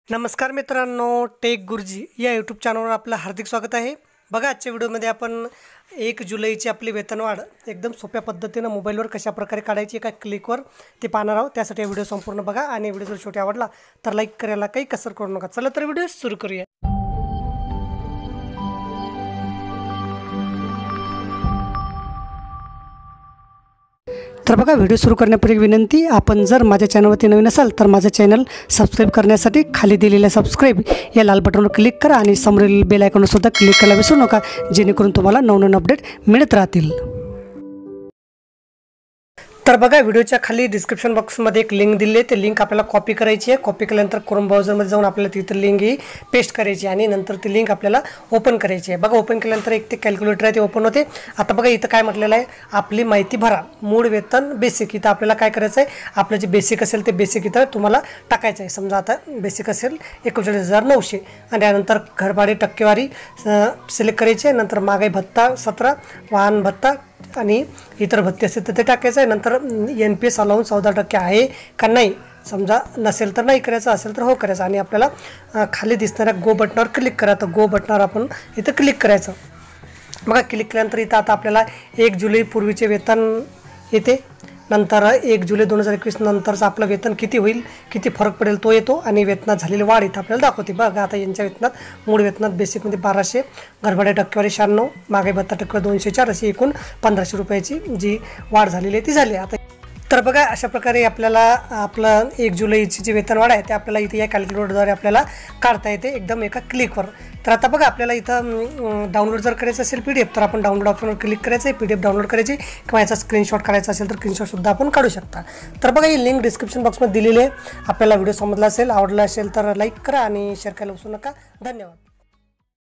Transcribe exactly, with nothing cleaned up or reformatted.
नमस्कार मित्रांनो, टेक गुरुजी या यूट्यूब चॅनलवर आपलं हार्दिक स्वागत आहे। बघा, आजच्या व्हिडिओमध्ये आपण एक जुलैची आपली वेतनवाढ एकदम सोप्या पद्धतीने मोबाईलवर कशा प्रकारे काढायची एका क्लिकवर ते पाहणार आहोत। त्यासाठी व्हिडिओ संपूर्ण बघा आणि व्हिडिओ जर छोटा आवडला तर लाईक करायला काही कसर करू नका। चला तर व्हिडिओ सुरू करूया। तर बघा, व्हिडिओ सुरू करण्यापूर्वी विनंती, आपण जर माझ्या चॅनलवरती नवीन असाल तर माझं चॅनल सबस्क्राइब करण्यासाठी खाली दिलेल्या सबस्क्राइब या लाल बटनवर क्लिक करा आणि समोरील बेल आयकॉनवर सुद्धा क्लिक करायला विसरू नका, जेणेकरून तुम्हाला नवनवीन अपडेट मिळत राहतील। तर बघा, व्हिडिओच्या खाली डिस्क्रिप्शन बॉक्समध्ये एक लिंक दिली आहे, ते लिंक आपल्याला कॉपी करायची आहे। कॉपी केल्यानंतर क्रोम ब्राउझरमध्ये जाऊन आपल्याला तिथे लिंक ही पेस्ट करायची आणि नंतर ती लिंक आपल्याला ओपन करायची आहे। बघा, ओपन केल्यानंतर एक ते कॅल्क्युलेटर आहे ते ओपन होते। आता बघा, इथं काय म्हटलेलं आहे, आपली माहिती भरा, मूळ वेतन बेसिक। इथं आपल्याला काय करायचं आहे, आपलं जे बेसिक असेल ते बेसिक इथं तुम्हाला टाकायचं आहे। समजा आता बेसिक असेल एकोणचाळीस हजार नऊशे आणि त्यानंतर घरभाडे टक्केवारी सिलेक्ट करायची आहे। नंतर महागाई भत्ता सतरा, वाहन भत्ता आणि इतर भत्ते असेल तर ते टाकायचं आहे। नंतर एन पी एस अलाउन्स चौदा टक्के आहे का नाही, समजा नसेल तर नाही करायचं, असेल तर हो करायचं आणि आपल्याला खाली दिसणाऱ्या गो बटनावर क्लिक करा। तर गो बटनावर आपण इथं क्लिक करायचं। बघा, क्लिक केल्यानंतर इथं आता आपल्याला एक जुलै पूर्वीचे वेतन येते, नंतर एक जुलै दोन हजार एकवीस नंतरचं आपलं वेतन किती होईल, किती फरक पडेल तो येतो आणि वेतनात झालेली वाढ इथं आपल्याला दाखवते। बघा, आता यांच्या वेतनात मूळ वेतनात बेसिकमध्ये बाराशे, घरभाडे टक्केवारी शहाण्णव, महागाई भत्ता टक्केवारी दोनशे चार, अशी एकूण पंधराशे रुपयाची जी वाढ झालेली आहे ती झाली आता। तर बघा, अशा प्रकारे आपल्याला आपलं एक जुलैची जी वेतनवाढ आहे ते आपल्याला इथे या कॅल्क्युलेटरद्वारे आपल्याला काढता येते एकदम एका क्लिकवर। तर आता बघा, आपल्याला इथं डाउनलोड जर करायचं असेल पी डी एफ तर आपण डाउनलोड ऑप्शनवर क्लिक करायचं आहे, पी डी एफ डाउनलोड करायची किंवा याचा स्क्रीनशॉट काढायचा असेल तर स्क्रीनशॉटसुद्धा आपण काढू शकता। तर बघा, ही लिंक डिस्क्रिप्शन बॉक्समध्ये दिलेली आहे। आपल्याला व्हिडिओ समजला असेल, आवडला असेल तर लाईक करा आणि शेअर करायला विसरू नका। धन्यवाद।